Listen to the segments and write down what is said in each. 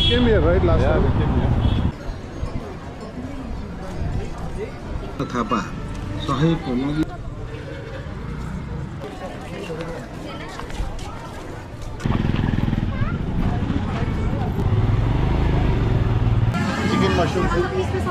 came here, right, last time? We came here. Thapa सहयोगको लागि Chicken mushroom soup.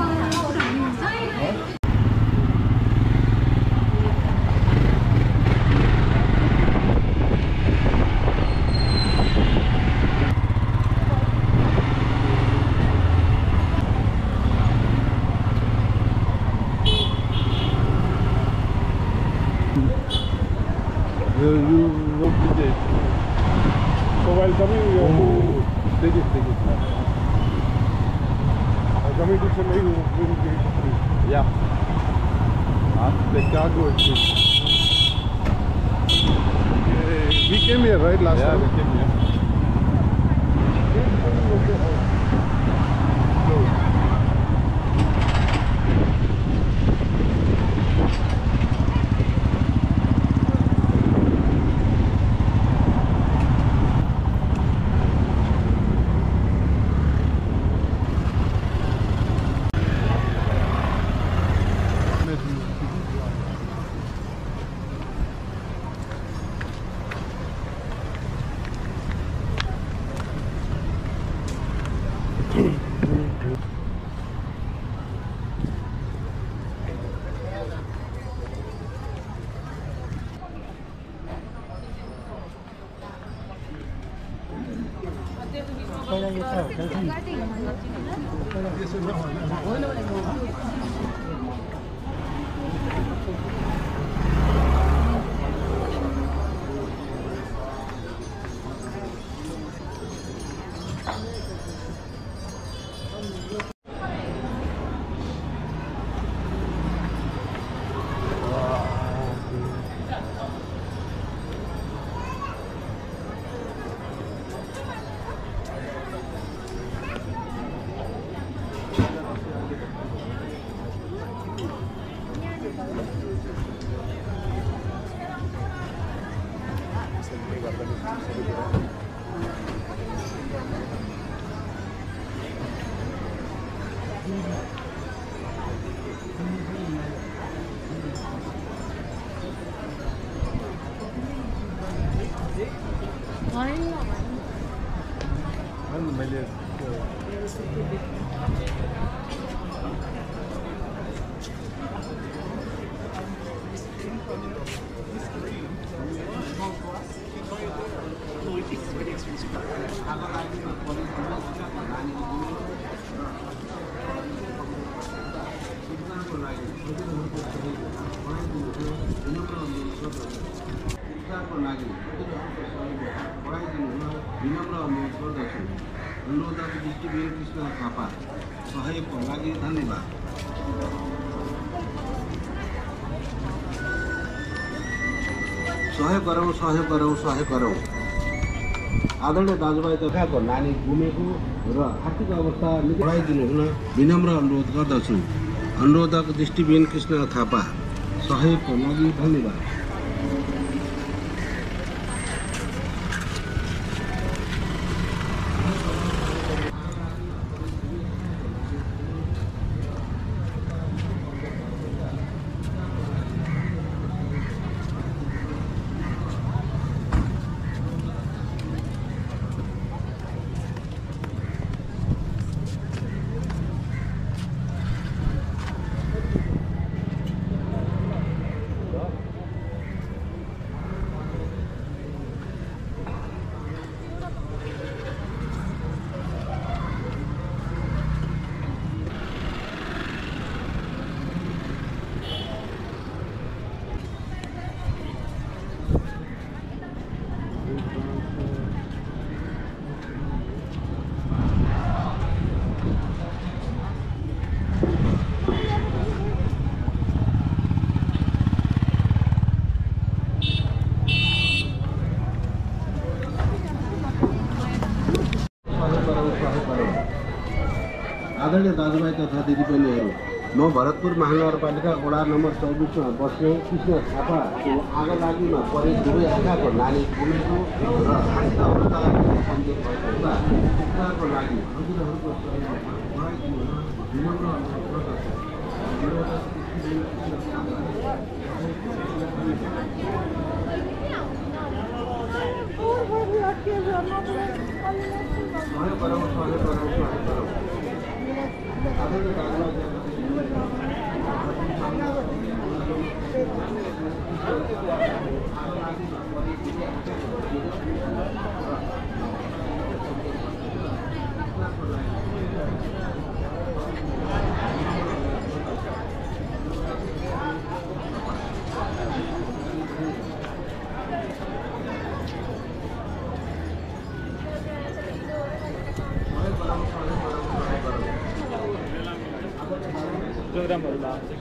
You won't be there. So while coming, you have to take it. Coming to Chennai, you will get it free. Yeah. The cargo is free. We came here, right, last time? We came here. Thapa सहयोगको लागि धन्यवाद। सहयोग गरौँ। आदरणीय दाजुभाइ तथाको नानी गुमेको र आर्थिक अवस्था बढाइदिनु हुन विनम्र अनुरोध गर्दछु। अनुरोधक दृष्टिबिन कृष्ण थापा सहयोगको लागि धन्यवाद। आदरणीय दाजुभाइ तथा दिदीबहिनीहरू, म भरतपुर महानगरपालिका वडा नम्बर 24 में बस्ने कृष्ण थापाको आगलागीमा परे दुवै आँखाको नानी गुमेको र आर्थिक अवस्था कमजोर भएको हुँदा उपचारको लागि प्रोग्रामहरु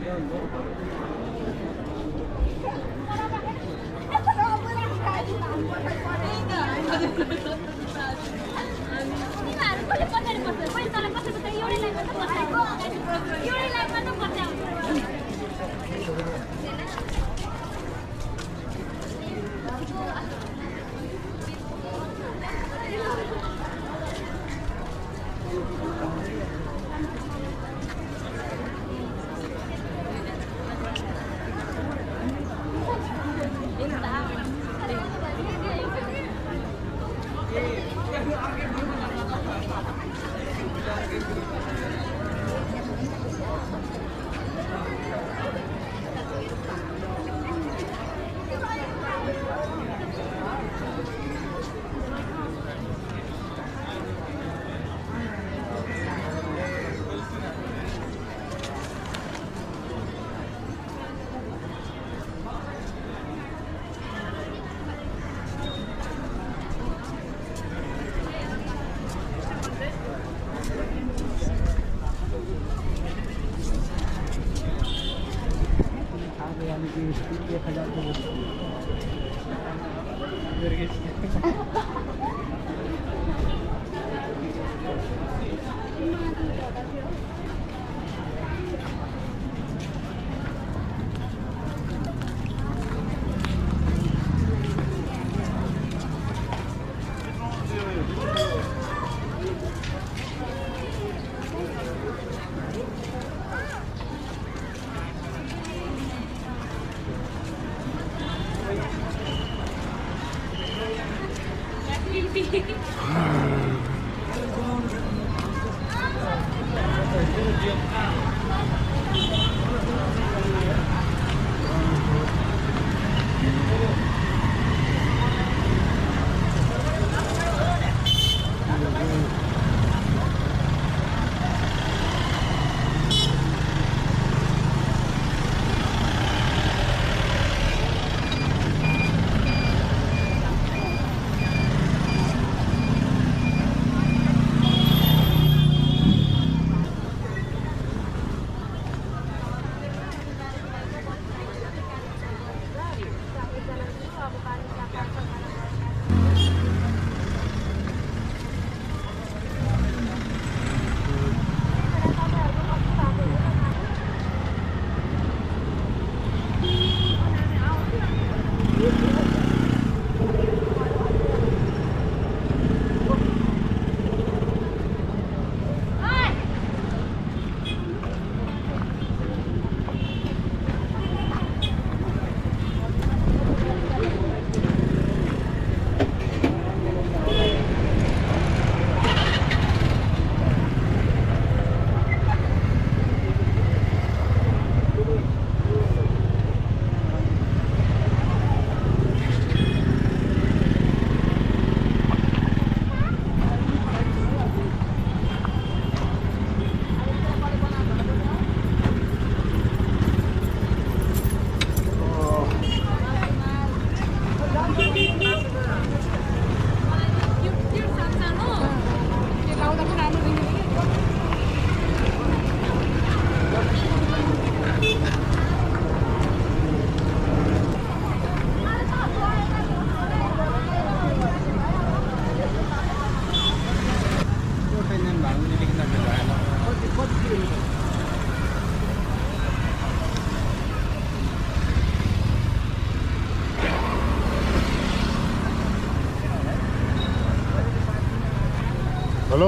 Hello?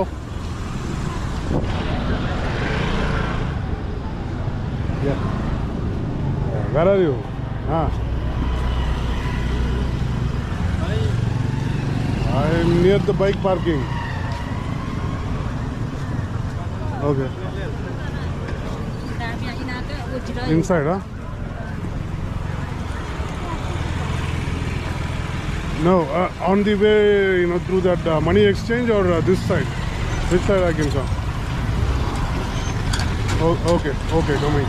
Yeah. Where are you? I am near the bike parking. Okay. Inside, huh? No, on the way, through that money exchange or this side? Which side I can come? Oh, okay, coming.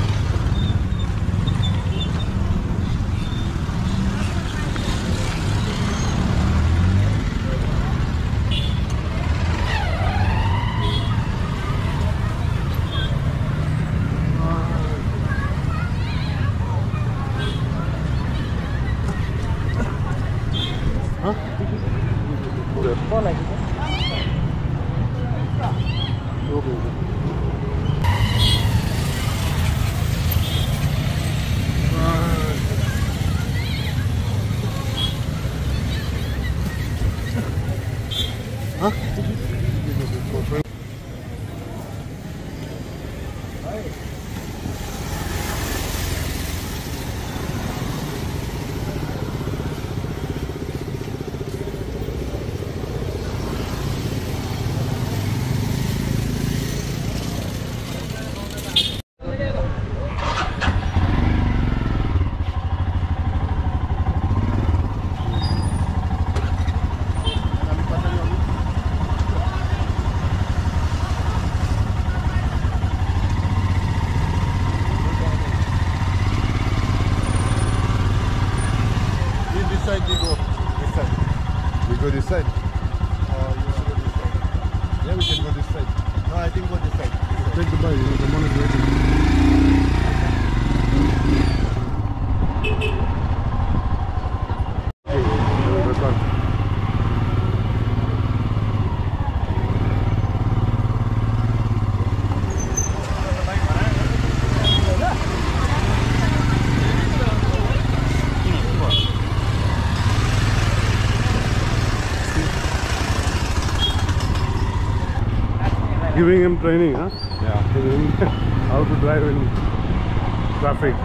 We go this side. Yeah, we can go this side. No, I think go this side. Take the bike, the money is waiting. Giving him training, huh? Yeah. How to drive in traffic.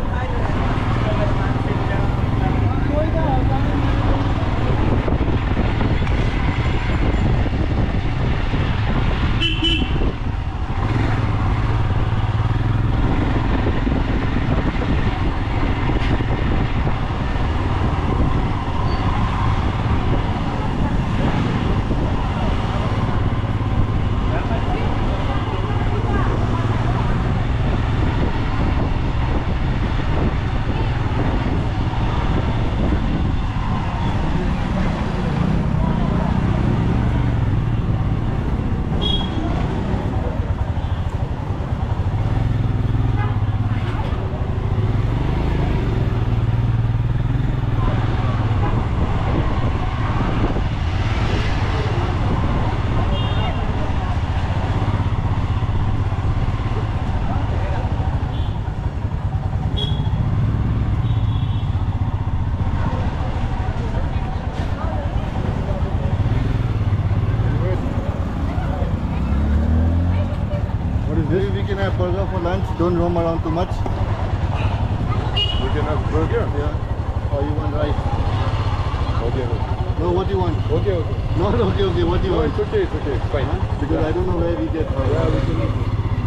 Maybe we can have burger for lunch. Don't roam around too much. We can have burger. Yeah. Or you want rice? Okay. No, what do you want? Okay. No, okay. What do you want? It's okay. It's fine. Huh? Because I don't know where we get. Yeah, we can eat.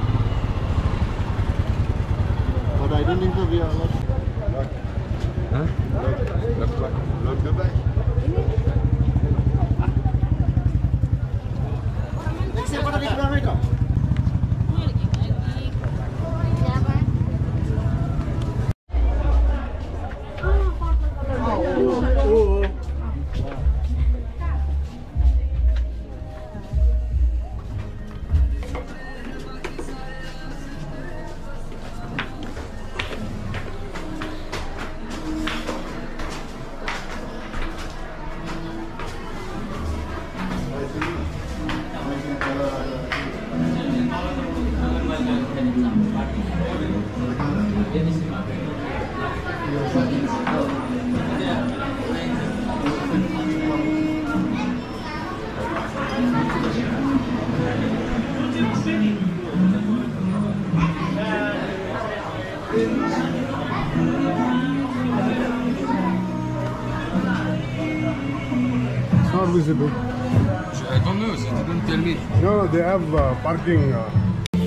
But I don't think so. We are not. Huh? Look the back. Not visible. I don't know, they didn't tell me. No, they have parking.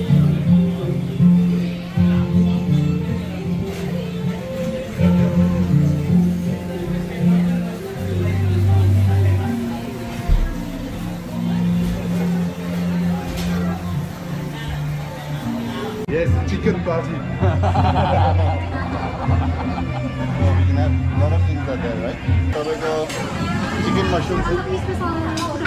Yes, chicken party. We can have a lot of things are there, right? So we go chicken mushroom soup.